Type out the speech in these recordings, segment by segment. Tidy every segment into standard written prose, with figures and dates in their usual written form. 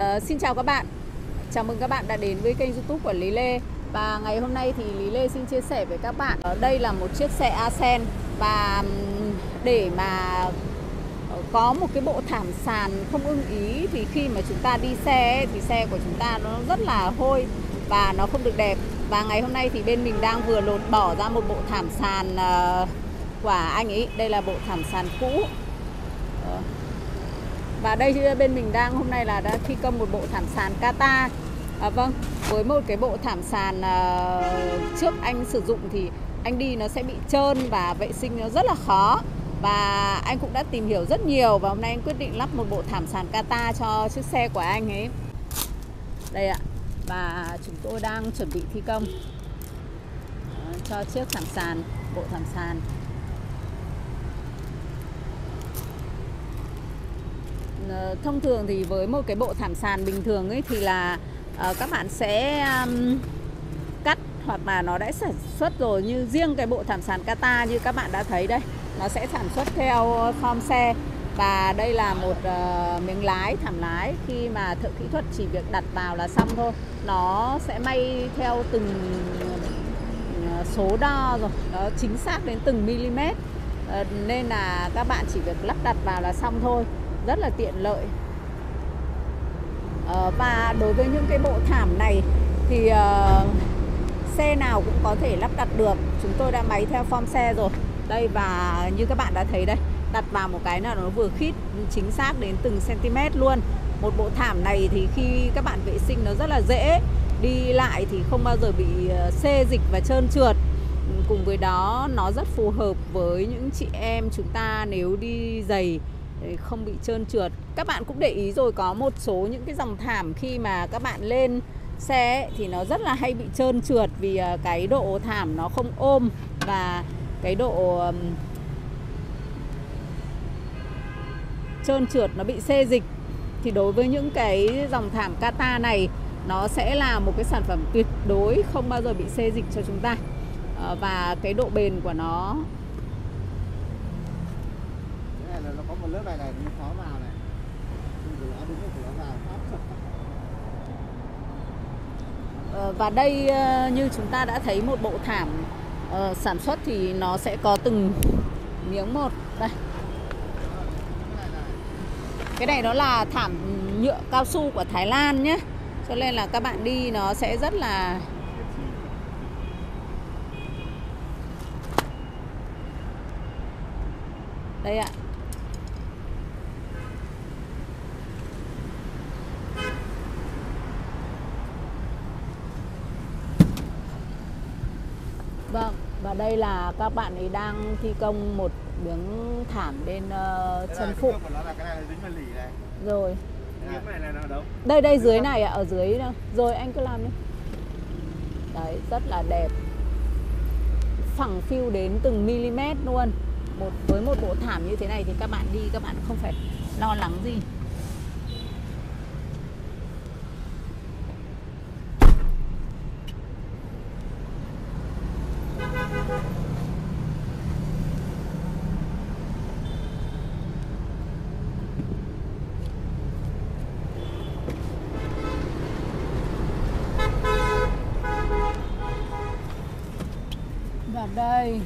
Xin chào các bạn, chào mừng các bạn đã đến với kênh YouTube của Lý Lê. Và ngày hôm nay thì Lý Lê xin chia sẻ với các bạn, đây là một chiếc xe Ascend. Và để mà có một cái bộ thảm sàn không ưng ý thì khi mà chúng ta đi xe ấy, thì xe của chúng ta nó rất là hôi và nó không được đẹp. Và ngày hôm nay thì bên mình đang vừa lột bỏ ra một bộ thảm sàn của anh ấy. Đây là bộ thảm sàn cũ. Và đây bên mình hôm nay là đã thi công một bộ thảm sàn Kata. Vâng, với một cái bộ thảm sàn trước anh sử dụng thì anh đi nó sẽ bị trơn và vệ sinh nó rất là khó. Và anh cũng đã tìm hiểu rất nhiều và hôm nay anh quyết định lắp một bộ thảm sàn Kata cho chiếc xe của anh ấy. Đây ạ, và chúng tôi đang chuẩn bị thi công cho chiếc thảm sàn, bộ thảm sàn. Thông thường thì với một cái bộ thảm sàn bình thường ấy thì là các bạn sẽ cắt hoặc là nó đã sản xuất rồi, như riêng cái bộ thảm sàn Kata như các bạn đã thấy đây, nó sẽ sản xuất theo form xe. Và đây là một miếng lái, thảm lái, khi mà thợ kỹ thuật chỉ việc đặt vào là xong thôi. Nó sẽ may theo từng số đo rồi, nó chính xác đến từng mm, nên là các bạn chỉ việc lắp đặt vào là xong thôi, rất là tiện lợi. Và đối với những cái bộ thảm này thì xe nào cũng có thể lắp đặt được. Chúng tôi đã máy theo form xe rồi. Đây, và như các bạn đã thấy đây, đặt vào một cái là nó vừa khít chính xác đến từng cm luôn. Một bộ thảm này thì khi các bạn vệ sinh nó rất là dễ, đi lại thì không bao giờ bị xê dịch và trơn trượt. Cùng với đó nó rất phù hợp với những chị em chúng ta nếu đi giày không bị trơn trượt. Các bạn cũng để ý rồi, có một số những cái dòng thảm khi mà các bạn lên xe thì nó rất là hay bị trơn trượt vì cái độ thảm nó không ôm và cái độ trơn trượt nó bị xê dịch. Thì đối với những cái dòng thảm Kata này, nó sẽ là một cái sản phẩm tuyệt đối không bao giờ bị xê dịch cho chúng ta. Và cái độ bền của nó nó có một lớp này nó khó vào này. Và đây như chúng ta đã thấy một bộ thảm sản xuất thì nó sẽ có từng miếng một. Đây, cái này nó là thảm nhựa cao su của Thái Lan nhé, cho nên là các bạn đi nó sẽ rất là đây ạ. Vâng, và đây là các bạn ấy đang thi công một miếng thảm bên chân phụ. Cái này là dính vào lỉ này. Rồi. Miếng này là đâu? Đây dưới này ạ, ở dưới đâu. Rồi anh cứ làm đi. Đấy, rất là đẹp. Phẳng phiu đến từng mm luôn. Với một bộ thảm như thế này thì các bạn đi các bạn không phải lo lắng gì. Và đây,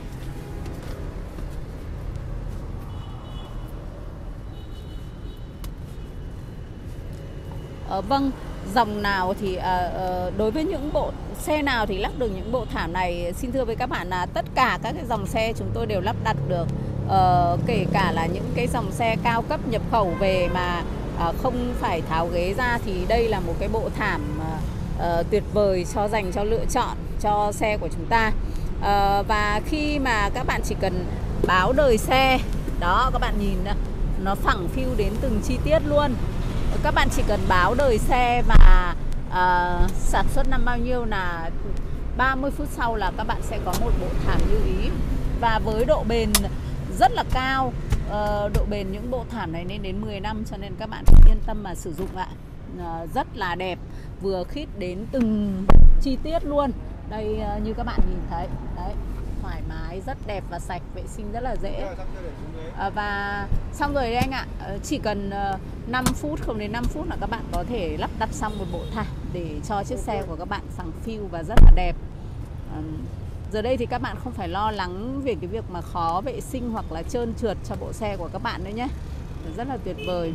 vâng, dòng nào thì đối với những bộ xe nào thì lắp được những bộ thảm này, xin thưa với các bạn là tất cả các cái dòng xe chúng tôi đều lắp đặt được. Kể cả là những cái dòng xe cao cấp nhập khẩu về mà không phải tháo ghế ra thì đây là một cái bộ thảm tuyệt vời dành cho lựa chọn cho xe của chúng ta. Và khi mà các bạn chỉ cần báo đời xe, đó các bạn nhìn nó phẳng phiu đến từng chi tiết luôn. Các bạn chỉ cần báo đời xe và sản xuất năm bao nhiêu là 30 phút sau là các bạn sẽ có một bộ thảm như ý. Và với độ bền rất là cao, độ bền những bộ thảm này lên đến 10 năm, cho nên các bạn yên tâm mà sử dụng ạ. Rất là đẹp, vừa khít đến từng chi tiết luôn. Đây như các bạn nhìn thấy đấy, thoải mái, rất đẹp và sạch, vệ sinh rất là dễ. Và xong rồi đấy anh ạ, chỉ cần 5 phút, không đến 5 phút là các bạn có thể lắp đặt xong một bộ thảm để cho chiếc xe của các bạn phẳng phiu và rất là đẹp. Giờ đây thì các bạn không phải lo lắng về cái việc mà khó vệ sinh hoặc là trơn trượt cho bộ xe của các bạn nữa nhé. Rất là tuyệt vời.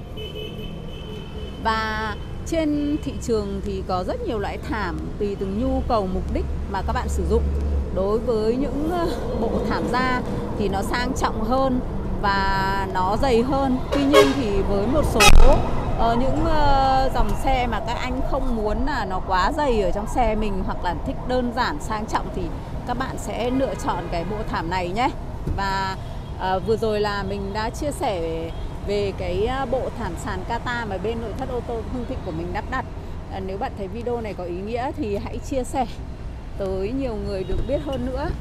Và trên thị trường thì có rất nhiều loại thảm tùy từng nhu cầu mục đích mà các bạn sử dụng. Đối với những bộ thảm da thì nó sang trọng hơn và nó dày hơn. Tuy nhiên thì với một số những dòng xe mà các anh không muốn là nó quá dày ở trong xe mình, hoặc là thích đơn giản sang trọng, thì các bạn sẽ lựa chọn cái bộ thảm này nhé. Và vừa rồi là mình đã chia sẻ về cái bộ thảm sàn Kata mà bên nội thất ô tô Hưng Thịnh của mình lắp đặt. Nếu bạn thấy video này có ý nghĩa thì hãy chia sẻ tới nhiều người được biết hơn nữa.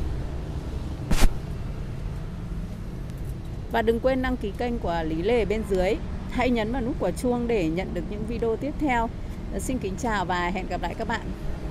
Và đừng quên đăng ký kênh của Lý Lề bên dưới. Hãy nhấn vào nút quả chuông để nhận được những video tiếp theo. Xin kính chào và hẹn gặp lại các bạn.